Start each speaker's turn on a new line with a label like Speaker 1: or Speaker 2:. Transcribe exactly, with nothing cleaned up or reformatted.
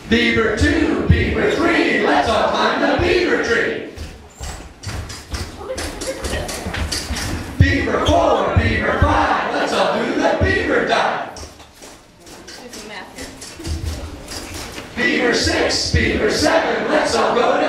Speaker 1: Beaver two, Beaver three, let's all climb the beaver tree. Beaver four, Beaver five, let's all do the beaver dive. Beaver six, Beaver seven, let's all go